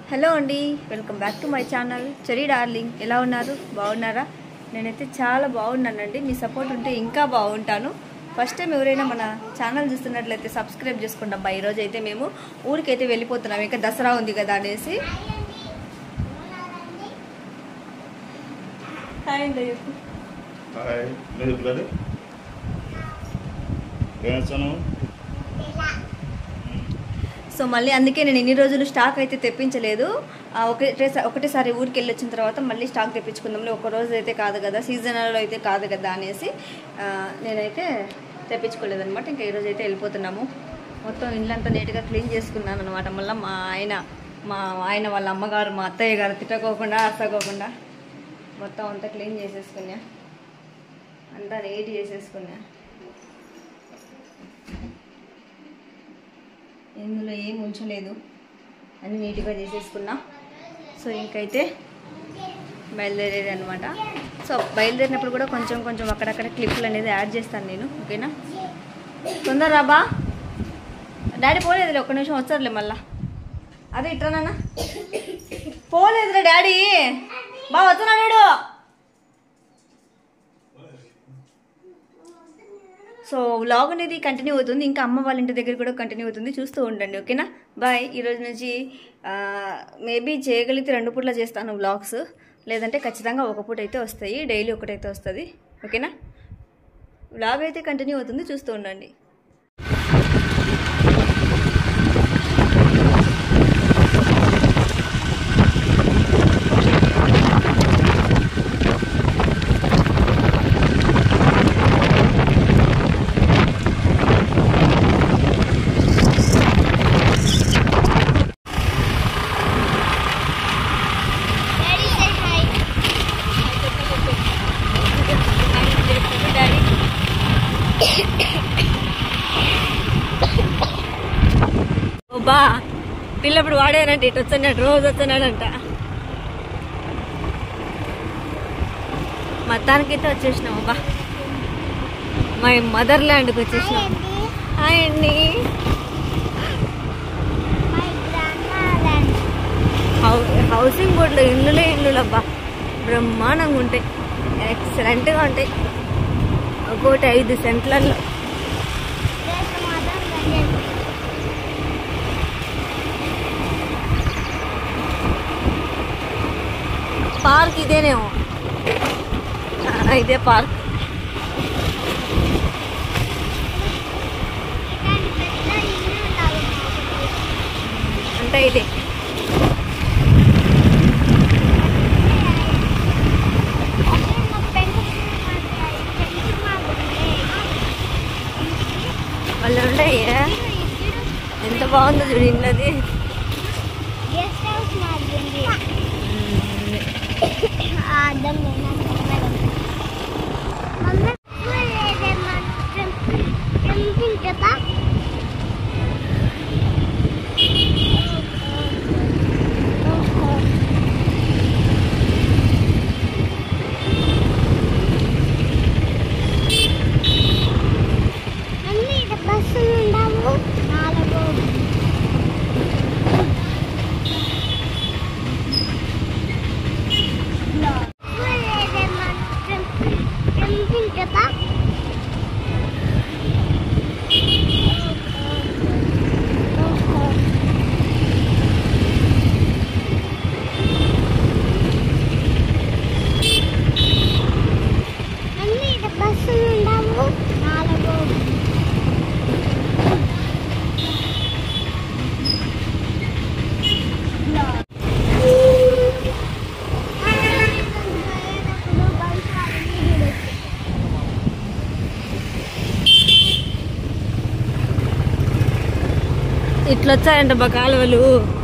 Hello అండి, welcome back to my channel cherry darling. ఎలా ఉన్నారు? బాగున్నారా? నేనైతే చాలా బాగున్నానండి. మీ సపోర్ట్ ఉంటే ఇంకా బాగుంటాను. ఫస్ట్ టైం ఎవరైనా మన ఛానల్ చూస్తున్నట్లయితే సబ్స్క్రైబ్ చేసుకోండి అబ్బా. ఈరోజు అయితే మేము ఊరికైతే వెళ్ళిపోతున్నాం, ఇంకా దసరా ఉంది కదా అనేసి. హాయ్ అండి. సో మళ్ళీ అందుకే నేను ఇన్ని రోజులు స్టాక్ అయితే తెప్పించలేదు. ఒకటేసారి ఊరికి వెళ్ళి వచ్చిన తర్వాత మళ్ళీ స్టాక్ తెప్పించుకుందాంలే, ఒక రోజు అయితే కాదు కదా, సీజనల్లో అయితే కాదు కదా అనేసి నేనైతే తెప్పించుకోలేదనమాట. ఇంకా ఈరోజు అయితే వెళ్ళిపోతున్నాము. మొత్తం ఇల్లంతా నీట్గా క్లీన్ చేసుకున్నాను అనమాట. మళ్ళీ మా ఆయన వాళ్ళ అమ్మగారు, మా అత్తయ్య గారు తిట్టకోకుండా అసకోకుండా మొత్తం అంతా క్లీన్ చేసేసుకున్నా, అంతా నీట్ చేసేసుకున్నా. ఇందులో ఏం ఉంచలేదు, అన్నీ నీట్గా చేసేసుకున్నా. సో ఇంకైతే బయలుదేరేది అనమాట. సో బయలుదేరినప్పుడు కూడా కొంచెం కొంచెం అక్కడక్కడ క్లిప్లు అనేది యాడ్ చేస్తాను నేను, ఓకేనా? తొందరరా బా, డాడీ పోలేదులే, ఒక్క నిమిషం వచ్చారులే మళ్ళా. అదే ఇట్రానా పోలేదురా డాడీ, బా వస్తున్నాడు. సో వ్లాగ్ అనేది కంటిన్యూ అవుతుంది, ఇంకా అమ్మ వాళ్ళ ఇంటి దగ్గర కూడా కంటిన్యూ అవుతుంది, చూస్తూ ఉండండి, ఓకేనా? బాయ్. ఈరోజు నుంచి మేబీ చేయగలిగితే 2 పూట్ల చేస్తాను వ్లాగ్స్, లేదంటే ఖచ్చితంగా ఒక పూట అయితే వస్తాయి, డైలీ ఒకటైతే వస్తుంది, ఓకేనా? వ్లాగ్ అయితే కంటిన్యూ అవుతుంది, చూస్తూ ఉండండి. బా పిల్లప్పుడు వాడేనంటే ఇటు వచ్చాడు, రోజు వచ్చాడంట. మొత్తానికైతే వచ్చేసినాం బా, మా మదర్ ల్యాండ్కి వచ్చేసినాం. హాయ్ అండి. హౌసింగ్ బోర్డులో ఇల్లులు అబ్బా బ్రహ్మాండంగా ఉంటాయి, ఎక్సలెంట్గా ఉంటాయి. ఒక్కోటి 5 సెంట్లలో. పార్క్ ఇదేనేమో, ఇదే పార్క్. అంటే ఇదే వాళ్ళు ఉంటాయి. ఎంత బాగుందో చూడు ఇల్లది. ఇట్లా వచ్చాయంట బా కాలువలు.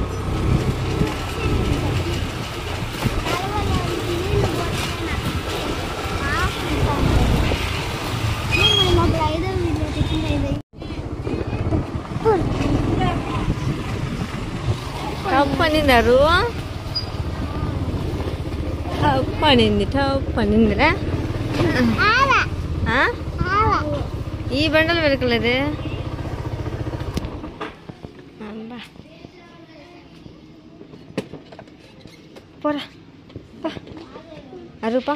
పనిందారు పనిందిరా. ఈ బండలు వెరకలేదే. పోరా అరుపా.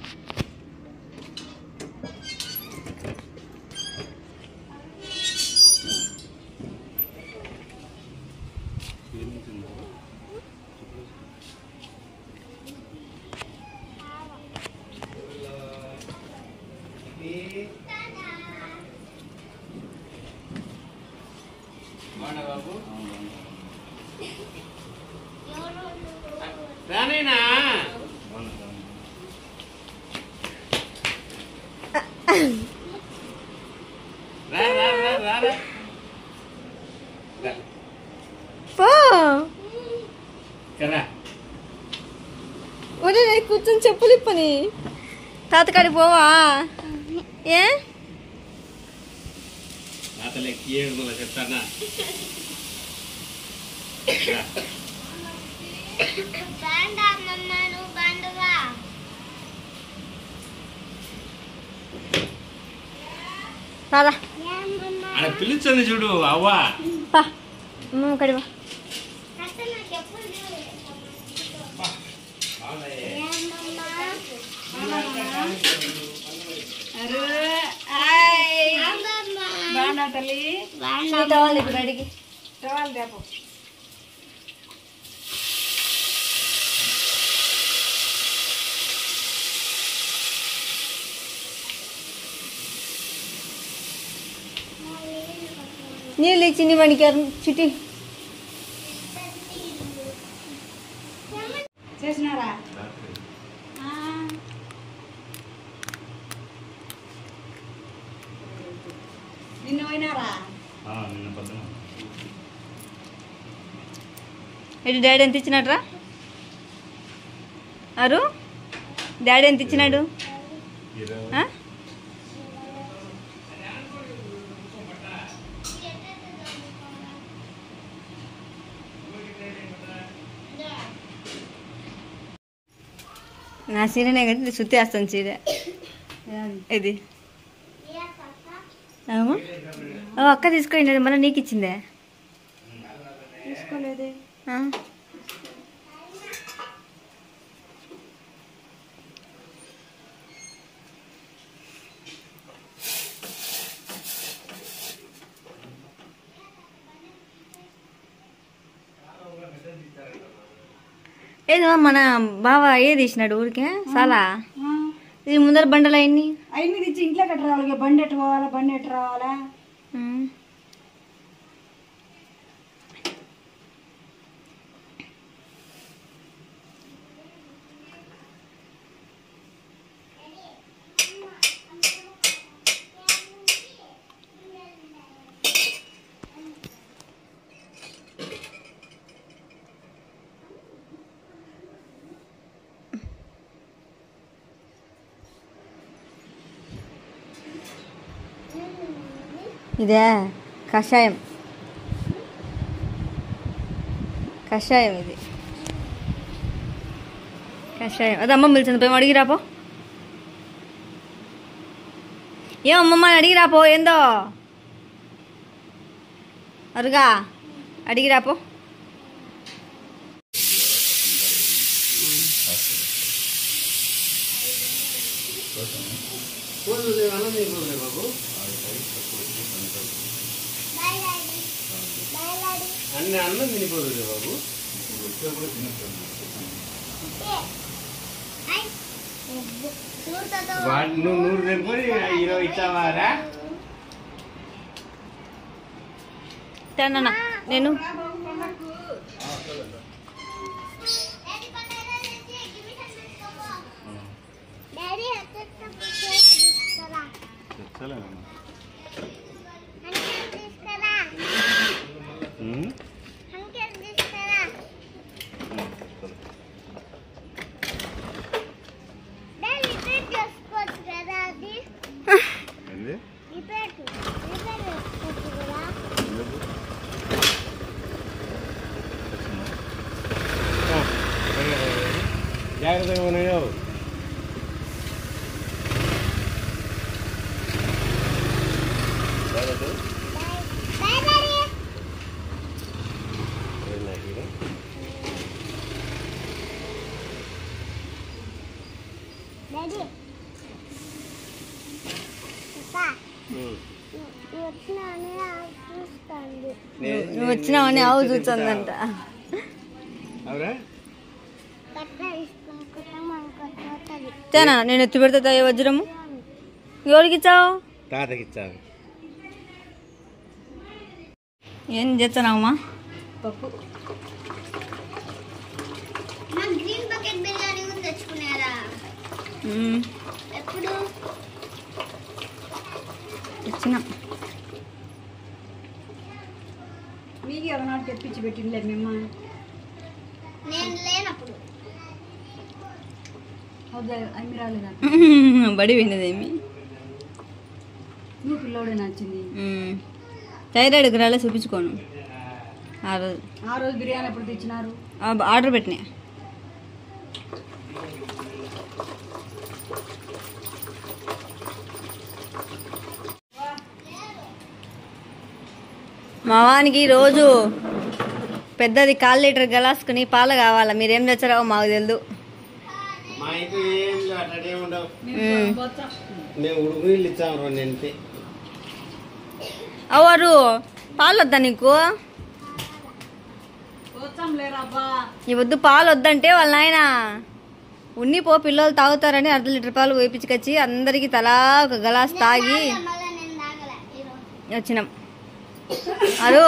రానేనా రా రా రా రా రా పో కదా ఒరే కూర్చొని చెప్పులు ఇప్పని తాతకాడి పోవా ఏ నాతలెక్కి ఏడుగుల చెప్తానా రారా ఆడ పిలుస్తుంది చూడు అవ్వా పా కడివా. బాగున్నా తల్లి ఇప్పుడు అడిగి రావాలి రేపు నీళ్ళు ఇచ్చింది మనకి చిటి చేసినారా నిన్న పోయినారా నిన్న పొద్దున ఇటు డాడీ ఎంత ఇచ్చినాడు రా అరు డాడీ ఎంత ఇచ్చినాడు ఆ? నా చీరనే కదా ఇది సుత్తి వేస్తాను చీర ఇది అవును అక్క తీసుకోండి మళ్ళీ నీకు ఇచ్చిందే తీసుకోలేదే ఆ. ఏదో మన బావ ఏది ఇచ్చినాడు ఊరికే చాలా ఇది ముందర బండలు అయింది అవన్నీ తెచ్చి ఇంట్లో కట్ట రావాలి బండి ఎట్టు పోవాలా బండి ఎట్టు రావాలా ఇదే కషాయం కషాయం ఇది కషాయం అది అమ్మ పిలిచింది పోయి అడిగిరాపో ఏం అమ్మమ్మ అడిగిరాపో ఏందో అరుగా అడిగిరాపో బాబు అన్న అన్నం తినిపోదు బాబు నువ్వు 100 తెంపుకొని 20 ఇచ్చావారా తిన్నా నేను జాగ్రత్తగా ఉన్నాయో నువ్వు వచ్చినావని ఆవు చూస్తుందంట. అవురా తేనా నేను ఎత్తి పెడతా వజ్రము. ఎవరికి ఇచ్చావు? తాతకి ఇచ్చాను. ఏం చేస్తున్నావమ్మా? పప్పు ఇచ్చినా మీకు ఎవరినాడు తెప్పించి పెట్టిందిలే మేము. అమ్మి రాలేదా? బడి విన్నదేమి. నువ్వు పిల్లోడే నచ్చింది. థైరాయిడ్కి రాలే చూపించుకోను. ఆ రోజు బిర్యానీ ఎప్పుడు తెచ్చినారు? ఆర్డర్ పెట్టినా. మా వానికి రోజు పెద్దది 1/4 లీటర్ గలాసుకుని పాలు కావాలా. మీరేం తెచ్చారో మాకు తెలియదు. మా ఇంట్లో ఏం అట్లా ఉండవు. మేము ఉడుకు నీళ్ళు ఇచ్చాము 2 అంతే. అవరు పాలు వద్దా నీకు? ఈ వద్దు పాలు వద్దంటే వాళ్ళ నాయన ఉన్నిపో పిల్లలు తాగుతారని 1/2 లీటర్ పాలు వేయించుకొచ్చి అందరికి తలా ఒక గలాస్ తాగి వచ్చినాం. అరు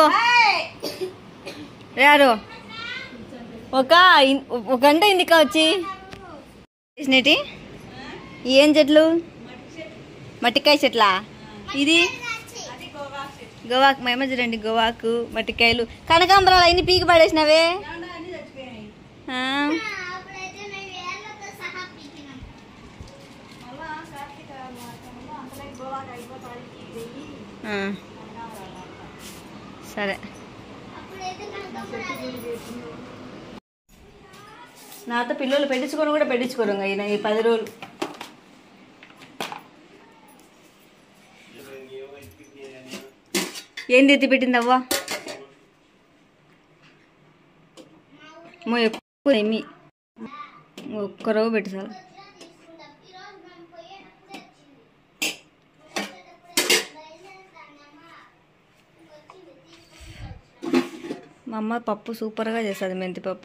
రే అరు ఒక గంట ఇందుక వచ్చి చేసినటి. ఏం చెట్లు? మట్టికాయ చెట్లా? ఇది గోవాకు మేమజ్జి రండి. గోవాకు మట్టికాయలు కనకాంబరాలు అన్ని పీకి పడేసినవే. సరే నాతో పిల్లలు పెట్టించుకొని కూడా పెట్టించుకోరు ఇంకా ఈ 10 రోజులు. ఏంది ఎత్తి పెట్టింది అవ్వ? ఎక్కువ ఏమి ఒక్కరో పెట్టి సార్. మా అమ్మ పప్పు సూపర్గా చేస్తుంది, మెంతిపప్పు.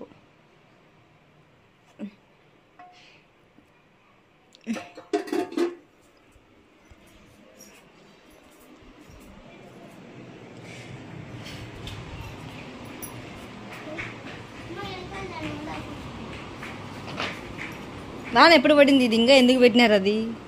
నాన్న ఎప్పుడు పడింది ఇది? ఇంకా ఎందుకు పెట్టినారు అది?